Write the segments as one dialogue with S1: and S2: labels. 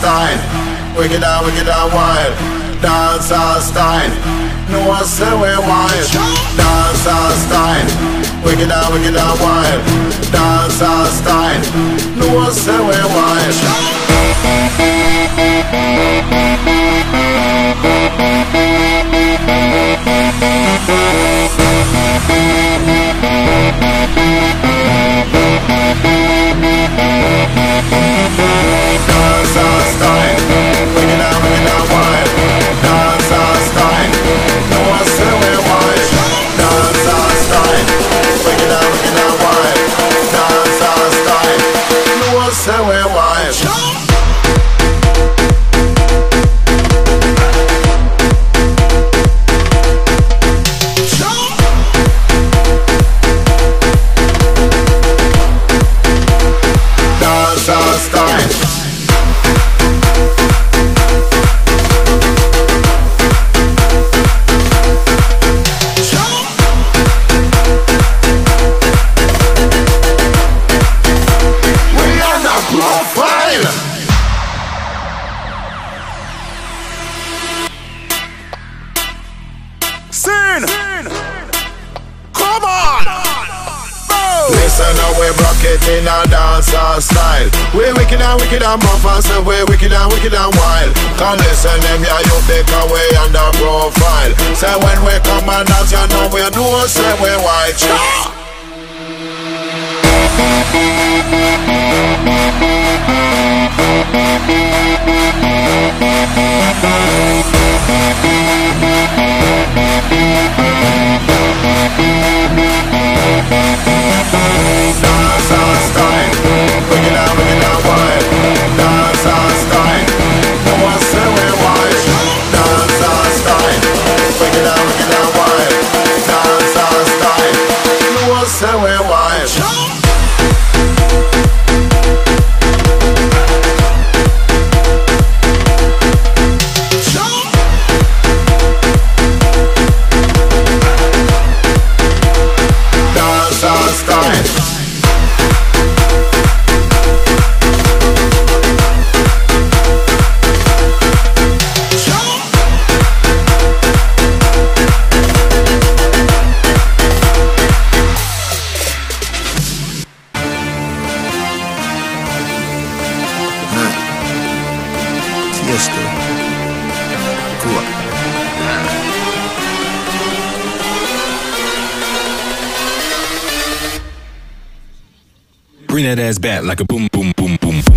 S1: style, wicked and wild. Dancehall style, no one say we wild. Dancehall style, wicked and wild. Dancehall style, no one say we wild. Dancehall style, wicked and wild. Dancehall style, no one say we wild. Dancehall style, wicked and wild. Dancehall style, no one say we wild. Dancehall style. Come on! Listen now, we rock it in a dancehall style. We wicked and buff and say we wicked and wild. Come listen them, yeah, you take away under profile. Say when we come and dance, you know we do say we white. Dancehall style, wicked and wild. Dancehall style, no one say we wild. Dancehall style, wicked and wild. Dancehall style, no one say we wild. Dancehall style. Fiesta. Cool.
S2: Bring that ass back like a boom, boom, boom, boom, boom.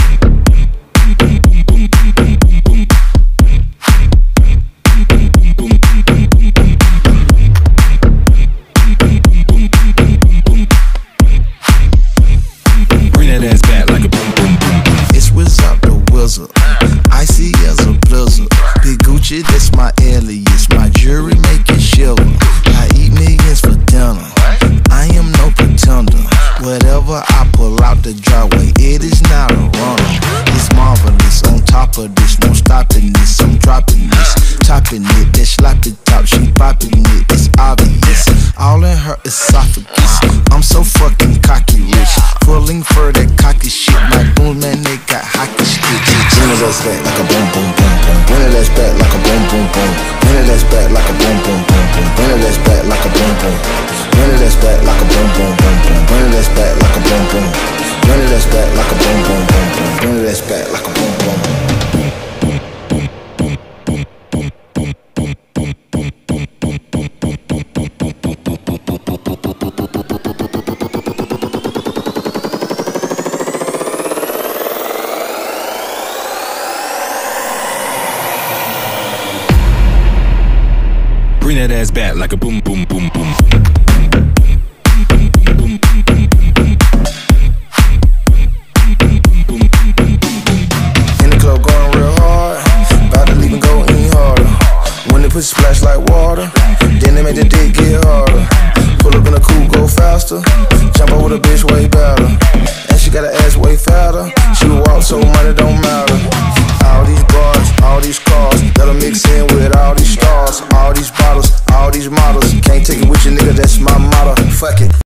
S2: Bring that ass back like a boom, boom, boom, boom.
S3: It's Wizard the Wizard, icy as a blizzard. Big Gucci, that's my alias. My jewelry make it shiver. I eat millions for dinner. I am no pretender. Whatever I pull out the driveway, it is not a runner. It's marvelous. On top of this, no stopping this. I'm dropping this, topping it. That sloppy top, she popping it. It's obvious. All in her esophagus. I'm so fucking cocky rich. Pulling for that cocky shit. My boom man, they got hockey sticks. Bring it ass back like a boom boom boom boom. Bring it ass back like a boom boom boom. Bring it ass back like a boom boom boom boom. Bring it ass back like a boom boom. Bring it ass back like a boom boom boom boom. Bring it ass back like a boom boom. Bring it ass back like a boom boom boom boom. Bring it ass back like a boom boom.
S2: Bring that ass back like a boom, boom, boom, boom.
S3: In the club going real hard, about to leave and go any harder. When they push splash like water, then they make the dick get harder. Pull up in a coupe, go faster. Jump out with a bitch way better. And she got an ass way fatter. She walk so money don't matter. All these bars, all these cars, gotta mix in with all these stars. All these bottles, all these models. Can't take it with you, nigga, that's my motto. Fuck it.